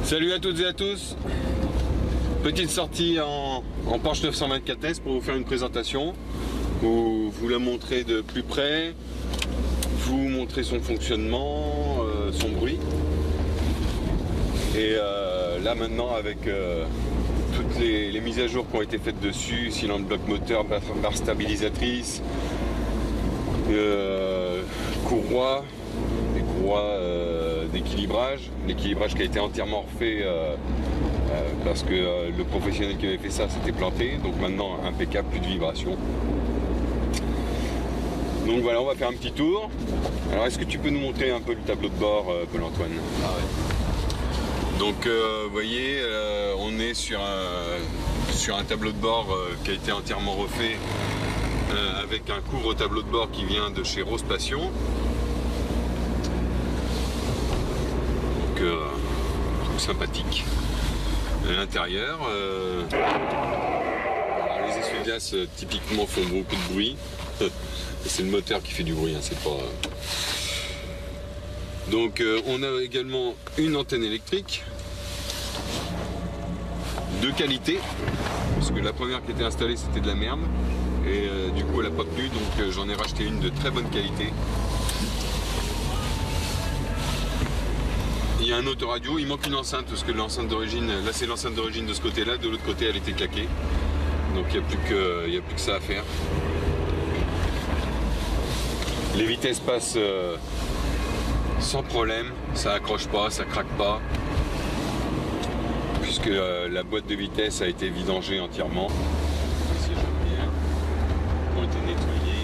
Salut à toutes et à tous. Petite sortie en Porsche 924S pour vous faire une présentation, où vous la montrer de plus près, vous montrer son fonctionnement, son bruit. Et là maintenant avec toutes les mises à jour qui ont été faites dessus, cylindre bloc moteur, barre stabilisatrice, courroie, les courroies d'équilibrage, l'équilibrage qui a été entièrement refait parce que le professionnel qui avait fait ça s'était planté, donc maintenant impeccable, plus de vibrations. Donc voilà, on va faire un petit tour. Alors est-ce que tu peux nous montrer un peu le tableau de bord, Paul-Antoine? Ah ouais. Donc vous voyez, on est sur un tableau de bord qui a été entièrement refait avec un couvre tableau de bord qui vient de chez Rose Passion. Donc truc sympathique. À l'intérieur, les essuie-glaces typiquement font beaucoup de bruit. C'est le moteur qui fait du bruit, hein, c'est pas. Donc on a également une antenne électrique de qualité, parce que la première qui était installée c'était de la merde et du coup elle n'a pas tenu, donc j'en ai racheté une de très bonne qualité. Il y a un autoradio, il manque une enceinte parce que l'enceinte d'origine, là c'est l'enceinte d'origine de ce côté là, de l'autre côté elle était claquée, donc il n'y a plus que ça à faire. Les vitesses passent sans problème, ça accroche pas, ça craque pas, puisque la boîte de vitesse a été vidangée entièrement. Ici j'aime bien, ont été nettoyés.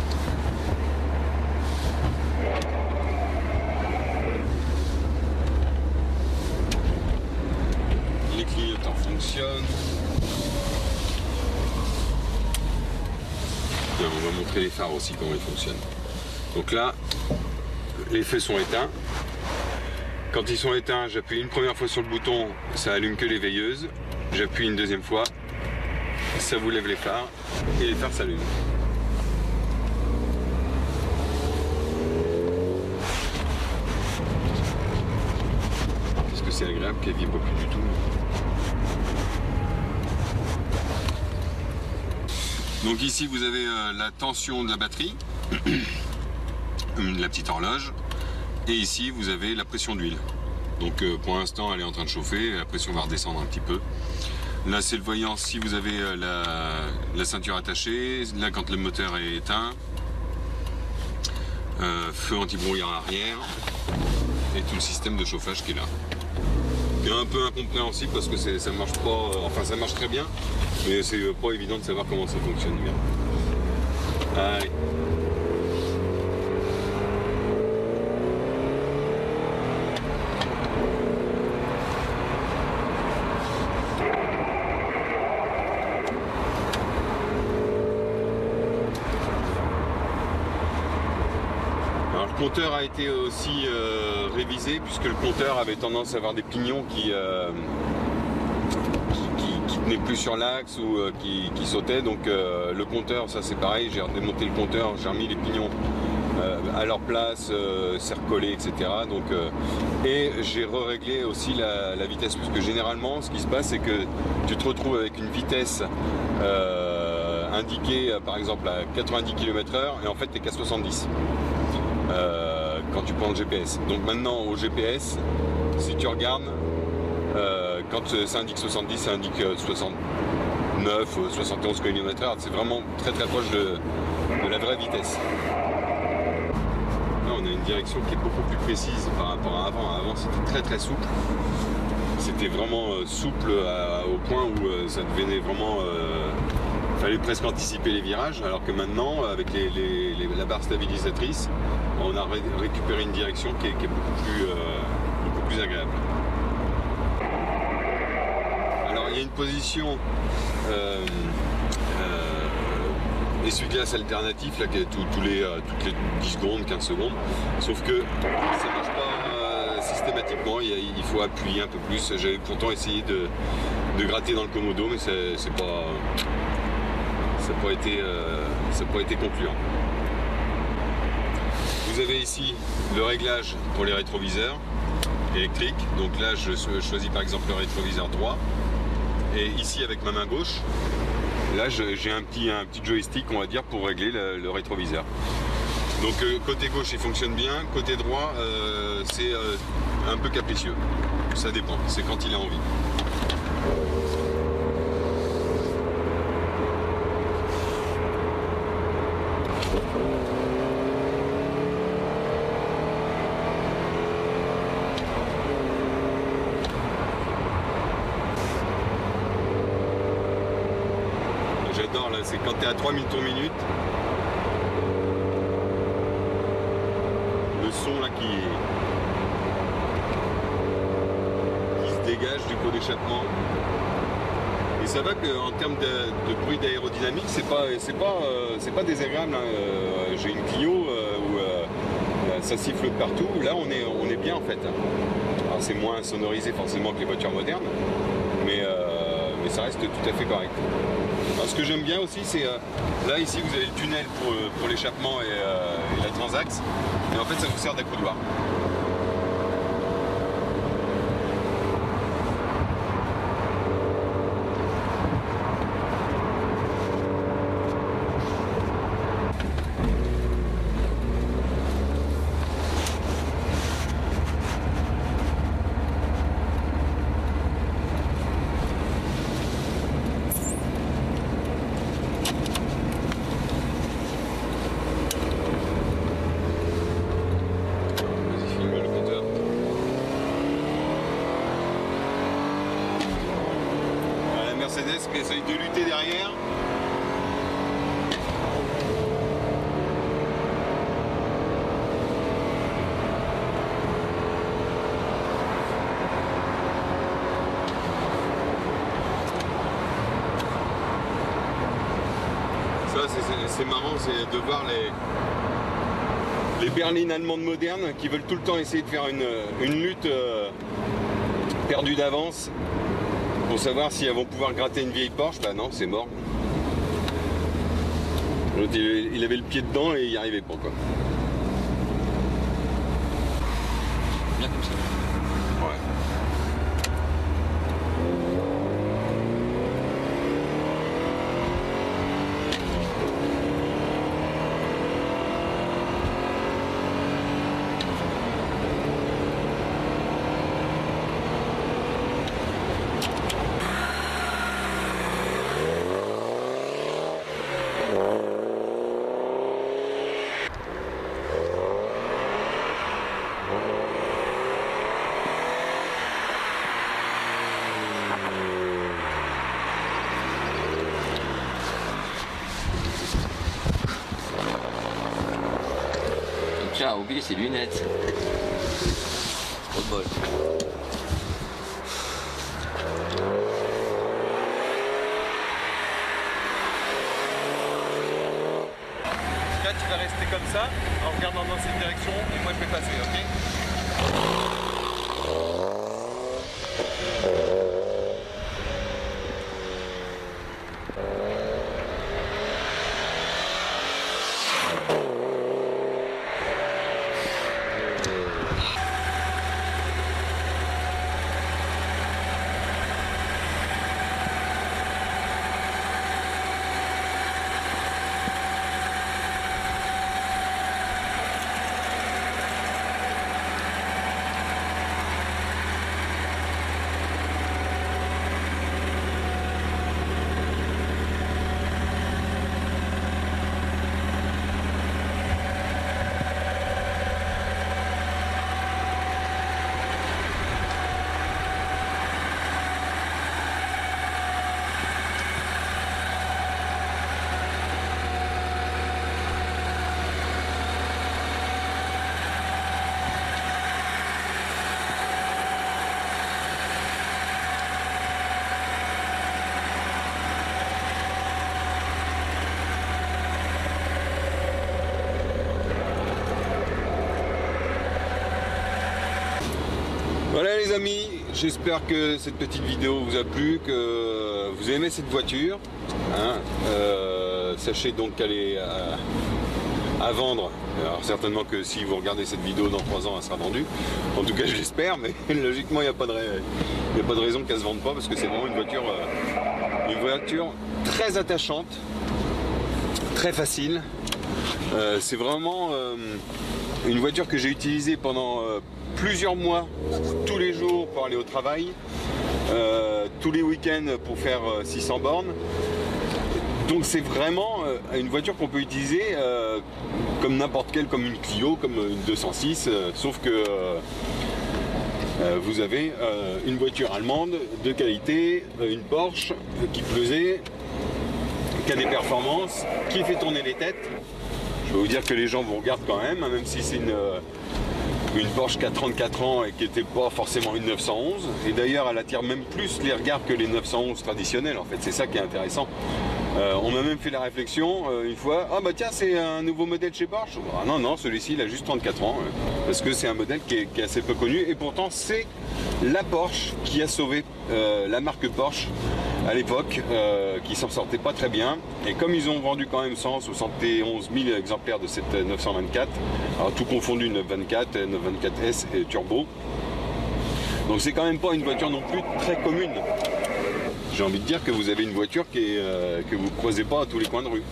Les clignotants fonctionnent. Bien, on va montrer les phares aussi comment ils fonctionnent. Donc là, les feux sont éteints. Quand ils sont éteints, j'appuie une première fois sur le bouton, ça allume que les veilleuses. J'appuie une deuxième fois, ça vous lève les phares et les phares s'allument. Qu'est-ce que c'est agréable qu'elle vibre plus du tout. Donc ici vous avez la tension de la batterie, la petite horloge. Et ici vous avez la pression d'huile. Donc pour l'instant elle est en train de chauffer, la pression va redescendre un petit peu. Là c'est le voyant si vous avez la ceinture attachée, là quand le moteur est éteint, feu anti-brouillard arrière et tout le système de chauffage qui est là. C'est un peu incompréhensible parce que ça marche pas, enfin ça marche très bien, mais c'est pas évident de savoir comment ça fonctionne bien. Allez. Le compteur a été aussi révisé, puisque le compteur avait tendance à avoir des pignons qui tenaient plus sur l'axe ou qui sautaient. Donc le compteur, ça c'est pareil, j'ai redémonté le compteur, j'ai remis les pignons à leur place, c'est recollé, etc. Donc, et j'ai réglé aussi la vitesse, parce que généralement ce qui se passe c'est que tu te retrouves avec une vitesse indiquée par exemple à 90 km/h et en fait tu es qu'à 70. Quand tu prends le GPS. Donc maintenant au GPS, si tu regardes, quand ça indique 70, ça indique 69, 71 km/h. C'est vraiment très très proche de la vraie vitesse. Là on a une direction qui est beaucoup plus précise par rapport à avant. Avant c'était très très souple. C'était vraiment souple au point où ça devenait vraiment... fallait presque anticiper les virages, alors que maintenant avec la barre stabilisatrice on a récupéré une direction qui est beaucoup plus agréable. Alors il y a une position essuie-glace alternatif là, qui est toutes les 10 secondes, 15 secondes, sauf que ça ne marche pas systématiquement, il faut appuyer un peu plus. J'avais pourtant essayé de gratter dans le commodo, mais c'est pas... ça n'a pas été concluant. Vous avez ici le réglage pour les rétroviseurs. électrique. Donc là je choisis par exemple le rétroviseur droit, et ici avec ma main gauche, là j'ai un petit joystick, on va dire, pour régler le rétroviseur. Donc côté gauche il fonctionne bien, côté droit c'est un peu capricieux, ça dépend, c'est quand il a envie. J'adore là, c'est quand tu es à 3000 tours minute, le son là qui se dégage du pot d'échappement. Et ça va qu'en termes de bruit d'aérodynamique, c'est pas désagréable. Hein. J'ai une Clio où ça siffle de partout. Là on est bien en fait. Alors c'est moins sonorisé forcément que les voitures modernes, mais ça reste tout à fait correct. Alors, ce que j'aime bien aussi, c'est là ici vous avez le tunnel pour l'échappement et la transaxe, et en fait ça vous sert d'accoudoir. Mercedes qui essaye de lutter derrière. Ça c'est marrant, c'est de voir les berlines allemandes modernes qui veulent tout le temps essayer de faire une lutte perdue d'avance, pour savoir si elles vont pouvoir gratter une vieille Porsche. Bah non, c'est mort. Il avait le pied dedans et il n'y arrivait pas, quoi. Bien comme ça. Ouais. Tiens, a oublié ses lunettes. Trop de bol. Là tu vas rester comme ça en regardant dans cette direction et moi je vais passer, ok? Voilà les amis, j'espère que cette petite vidéo vous a plu, que vous aimez cette voiture. Hein. Sachez donc qu'elle est à vendre. Alors certainement que si vous regardez cette vidéo dans 3 ans, elle sera vendue. En tout cas, je l'espère, mais logiquement, il n'y a pas de raison qu'elle ne se vende pas parce que c'est vraiment une voiture très attachante, très facile. C'est vraiment une voiture que j'ai utilisée pendant plusieurs mois, tous les jours pour aller au travail, tous les week-ends pour faire 600 bornes. Donc c'est vraiment une voiture qu'on peut utiliser comme n'importe quelle, comme une Clio, comme une 206, sauf que vous avez une voiture allemande de qualité, une Porsche qui pesait, qui a des performances, qui fait tourner les têtes. Je peux vous dire que les gens vous regardent quand même, hein, même si c'est une Porsche qui a 34 ans et qui n'était pas forcément une 911. Et d'ailleurs, elle attire même plus les regards que les 911 traditionnels, en fait. C'est ça qui est intéressant. On m'a même fait la réflexion une fois, ah bah tiens, c'est un nouveau modèle chez Porsche. Ah non, non, celui-ci il a juste 34 ans, parce que c'est un modèle qui est assez peu connu, et pourtant c'est la Porsche qui a sauvé la marque Porsche à l'époque, qui s'en sortait pas très bien, et comme ils ont vendu quand même 171 000 exemplaires de cette 924, alors tout confondu 924, 924S et Turbo, donc c'est quand même pas une voiture non plus très commune. J'ai envie de dire que vous avez une voiture que vous ne croisez pas à tous les coins de rue.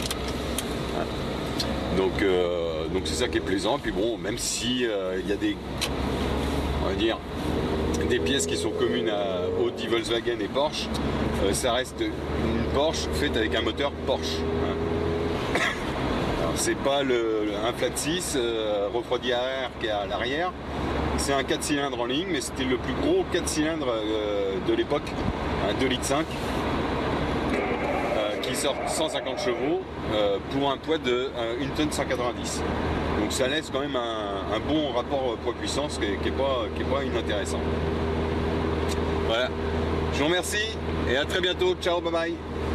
Donc c'est ça qui est plaisant. Puis bon, même si il y a on va dire, des pièces qui sont communes à Audi, Volkswagen et Porsche, ça reste une Porsche faite avec un moteur Porsche. Alors c'est pas un flat 6 refroidi à air qui est à l'arrière. C'est un 4 cylindres en ligne, mais c'était le plus gros 4 cylindres de l'époque, un 2,5 litres, qui sort 150 chevaux pour un poids de 1 tonne 190. Donc ça laisse quand même un bon rapport poids-puissance qui est pas inintéressant. Voilà, je vous remercie et à très bientôt. Ciao, bye bye.